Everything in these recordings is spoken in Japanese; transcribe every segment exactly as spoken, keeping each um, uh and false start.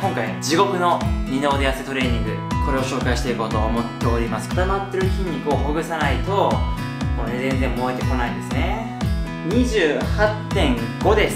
今回地獄の二の腕痩せトレーニング、これを紹介していこうと思っております。固まってる筋肉をほぐさないとこれ、ね、全然燃えてこないんですね。 にじゅうはちてんご です。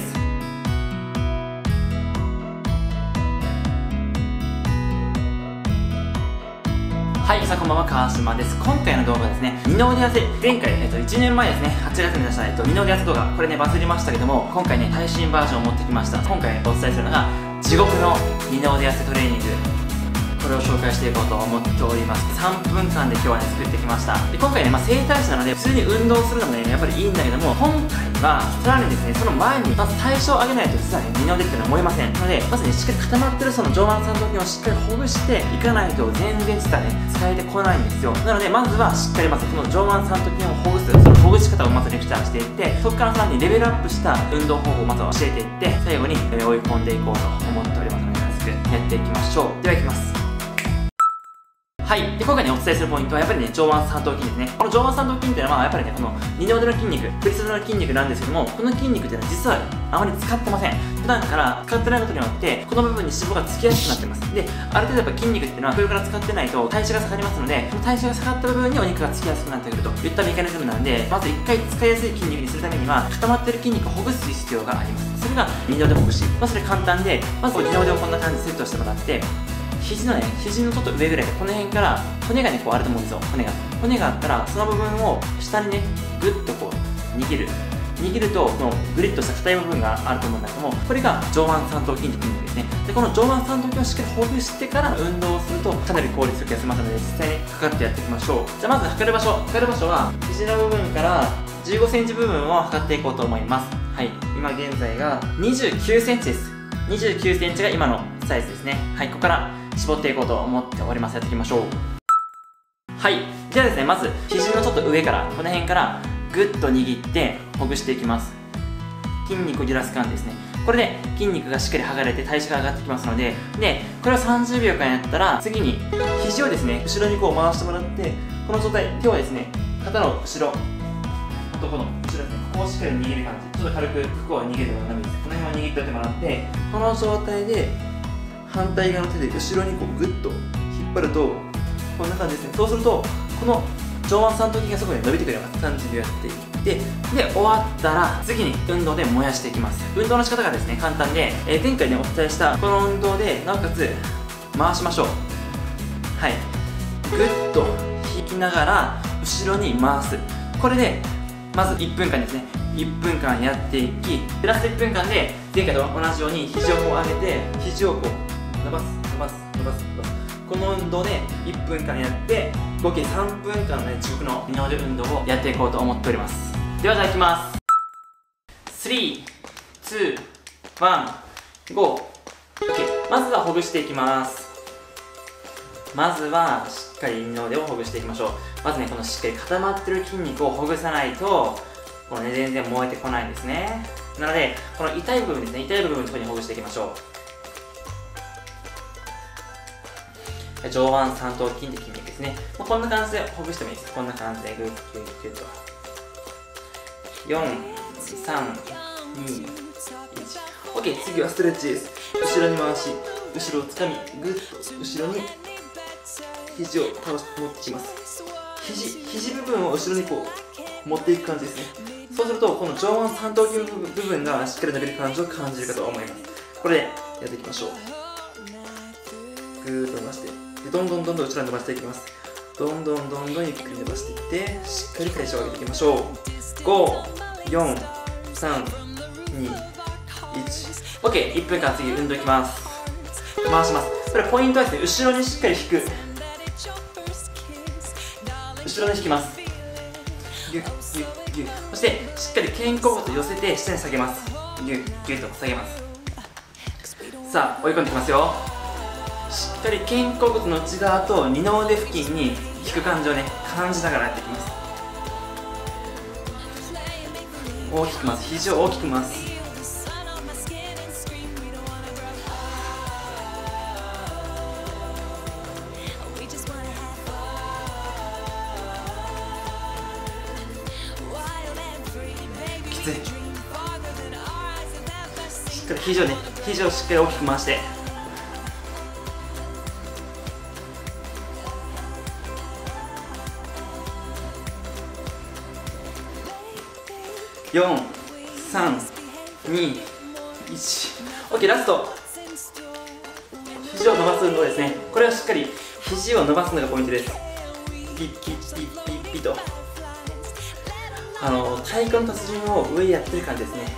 はい、さあこんばんは、川島です。今回の動画はですね、二の腕痩せ、前回、えっと、いちねんまえですね、はちがつに出した、えっと、二の腕痩せ動画、これね、バズりましたけども、今回ね、最新バージョンを持ってきました。今回お伝えするのが、地獄の二の腕痩せトレーニング。これを紹介していこうと思っております。さんぷんかんで今日はね、作ってきました。で、今回ね、まあ、整体師なので、普通に運動するのもね、やっぱりいいんだけども、今回は、さらにですね、その前に、まず代謝を上げないと、実はね、二の腕っていうのは燃えません。なので、まずね、しっかり固まってるその上腕三頭筋をしっかりほぐしていかないと、全然実はね、使えてこないんですよ。なので、まずはしっかりまず、この上腕三頭筋をほぐす、そのほぐし方をまずレクチャーしていって、そこからさらにレベルアップした運動方法をまずは教えていって、最後に追い込んでいこうと思っておりますので、早速やっていきましょう。では、いきます。はい。で、今回ね、お伝えするポイントは、やっぱりね、上腕三頭筋ですね。この上腕三頭筋っていうのは、やっぱりね、この二の腕の筋肉、プリスの筋肉なんですけども、この筋肉っていうのは実はあまり使ってません。普段から使ってないことによって、この部分に脂肪がつきやすくなってます。で、ある程度やっぱ筋肉っていうのは、これから使ってないと代謝が下がりますので、その代謝が下がった部分にお肉がつきやすくなってくるといったメカニズムなんで、まず一回使いやすい筋肉にするためには、固まってる筋肉をほぐす必要があります。それが二の腕ほぐし。まあ、それ簡単で、まず二の腕をこんな感じでセットしてもらって、肘のね、肘のちょっと上ぐらいで、この辺から骨がね、こうあると思うんですよ。骨が。骨があったら、その部分を下にね、ぐっとこう、握る。握ると、このグリッとした硬い部分があると思うんだけども、これが上腕三頭筋って筋肉ですね。で、この上腕三頭筋をしっかりほぐしてから運動をすると、かなり効率よく痩せますので、実際にかかってやっていきましょう。じゃあまず測る場所。測る場所は、肘の部分からじゅうごセンチ部分を測っていこうと思います。はい。今現在がにじゅうきゅうセンチです。にじゅうきゅうセンチが今のサイズですね。はい。ここから絞っていこうと思っております。やっていきましょう。はい。ではですね、まず、肘のちょっと上から、この辺から、ぐっと握って、ほぐしていきます。筋肉を揺らす感じですね。これで、筋肉がしっかり剥がれて代謝が上がってきますので、で、これをさんじゅうびょうかんやったら、次に、肘をですね、後ろにこう回してもらって、この状態、手をですね、肩の後ろ、あとこの後ろですね、ここをしっかり握る感じ。ちょっと軽く服を握るような感じです。この辺を握っておいてもらって、この状態で、反対側の手で後ろにこうグッと引っ張るとこんな感じですね。そうするとこの上腕三頭筋がそこに伸びてくれます。感じでやっていってで終わったら次に運動で燃やしていきます。運動の仕方がですね簡単で、えー、前回ねお伝えしたこの運動でなおかつ回しましょう。はい、グッと引きながら後ろに回す。これでまずいっぷんかんですね。いっぷんかんやっていきプラスいっぷんかんで前回と同じように肘をこう上げて肘をこう伸ばす伸ばす伸ばす伸ばす。この運動でいっぷんかんやって合計さんぷんかんのね地獄の二の腕運動をやっていこうと思っております。ではじゃあいきます。スリー、ツー、ワン、ゴー。 OK。 まずはほぐしていきます。まずはしっかり二の腕をほぐしていきましょう。まずねこのしっかり固まってる筋肉をほぐさないとこのね全然燃えてこないんですね。なのでこの痛い部分ですね、痛い部分のところにほぐしていきましょう。上腕三頭筋って筋肉ですね。まあ、こんな感じでほぐしてもいいです。こんな感じでグッグッグッと。よん、さん、に、いち。OK。次はストレッチです。後ろに回し、後ろをつかみ、グッと後ろに肘を倒し持ってきます。肘、肘部分を後ろにこう持っていく感じですね。そうすると、この上腕三頭筋の部分がしっかり伸びる感じを感じるかと思います。これでやっていきましょう。ぐーっと伸ばして。でどんどんどんどん後ろに伸ばしていきます。どんどんどんどんゆっくり伸ばしていってしっかり代謝を上げていきましょう。ご、よん、さん、に、いち。 OK。 いっぷんかん次運動いきます。回します。これポイントはですね、後ろにしっかり引く。後ろに引きます。ギュッギュッギュッ。そしてしっかり肩甲骨を寄せて下に下げます。ギュッギュッと下げます。さあ追い込んでいきますよ。しっかり肩甲骨の内側と二の腕付近に引く感じをね感じながらやっていきます。大きく回す。肘を大きく回す。きつい。しっかり肘をね肘をしっかり大きく回してよん、さん、に、いち。OK、ラスト。肘を伸ばす運動ですね。これはしっかり肘を伸ばすのがポイントです。ピッピッピッピッピッと。あの、太鼓の達人を上やってる感じですね。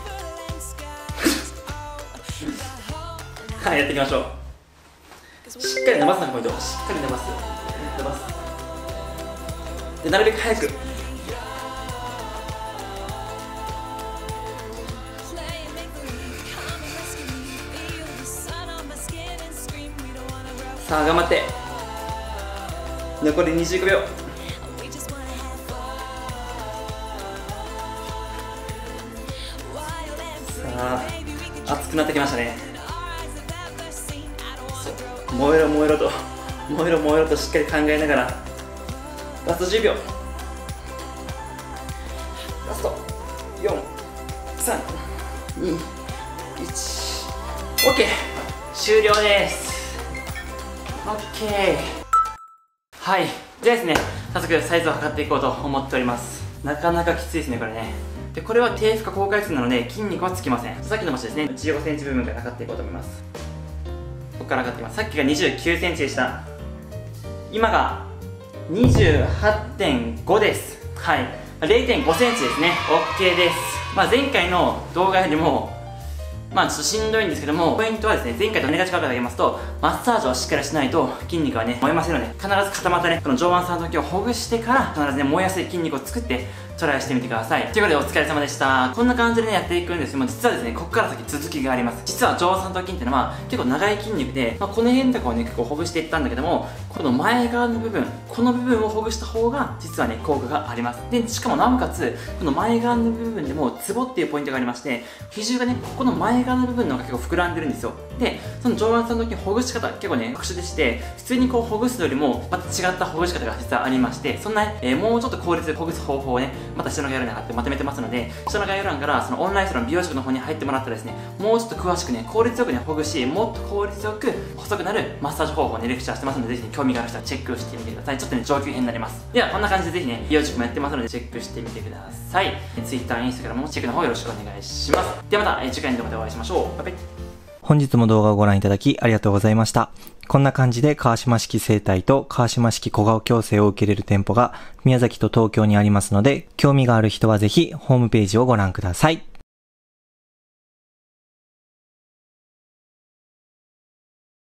はい、やっていきましょう。しっかり伸ばすのがポイント。しっかり伸ばす。伸ばす。で、なるべく早く。さあ、頑張って。残りにじゅうごびょう。さあ、熱くなってきましたね。そう、燃えろ燃えろと燃えろ燃えろとしっかり考えながら、ラストじゅうびょう。ラストよん、さん、に、いち。 OK、 終了です。 OK。 はい、じゃあですね、早速サイズを測っていこうと思っております。なかなかきついですね、これね。で、これは低負荷高回数なので筋肉はつきません。さっきの場所ですね、じゅうごセンチ部分から測っていこうと思います。ここから測っています。さっきがにじゅうきゅうセンチでした。今が にじゅうはってんご です。はい、 れいてんごセンチですね。 OK です。まあ、前回の動画よりもまあちょっとしんどいんですけども、ポイントはですね、前回と同じ価格であげますと、マッサージをしっかりしないと筋肉はね、燃えませんので、必ず固まったね、この上腕三頭筋をほぐしてから、必ずね、燃えやすい筋肉を作って、トライしてみてください。ということで、お疲れ様でした。こんな感じでね、やっていくんですけども、実はですね、ここから先続きがあります。実は上腕三頭筋っていうのは、結構長い筋肉で、まあ、この辺とかをね、結構ほぐしていったんだけども、この前側の部分、この部分をほぐした方が、実はね、効果があります。で、しかもなおかつ、この前側の部分でも、ツボっていうポイントがありまして、比重がね、ここの前側の部分の方が結構膨らんでるんですよ。で、その上腕三頭筋ほぐし方、結構ね、特殊でして、普通にこうほぐすのよりも、また違ったほぐし方が実はありまして、そんな、ね、えー、もうちょっと効率でほぐす方法をね、また下の概要欄に貼ってまとめてますので、下の概要欄から、そのオンラインサロン美容塾の方に入ってもらったらですね、もうちょっと詳しくね、効率よくね、ほぐし、もっと効率よく細くなるマッサージ方法をね、レクチャーしてますので、ぜひね、興味がある人はチェックしてみてください。ちょっとね、上級編になります。では、こんな感じでぜひね、美容塾もやってますので、チェックしてみてください。Twitter、Instagram もチェックの方よろしくお願いします。ではまた、えー、次回の動画でお会いしましょう。バイバイ。 本日も動画をご覧いただきありがとうございました。こんな感じで川島式整体と川島式小顔矯正を受けれる店舗が宮崎と東京にありますので、興味がある人はぜひホームページをご覧ください。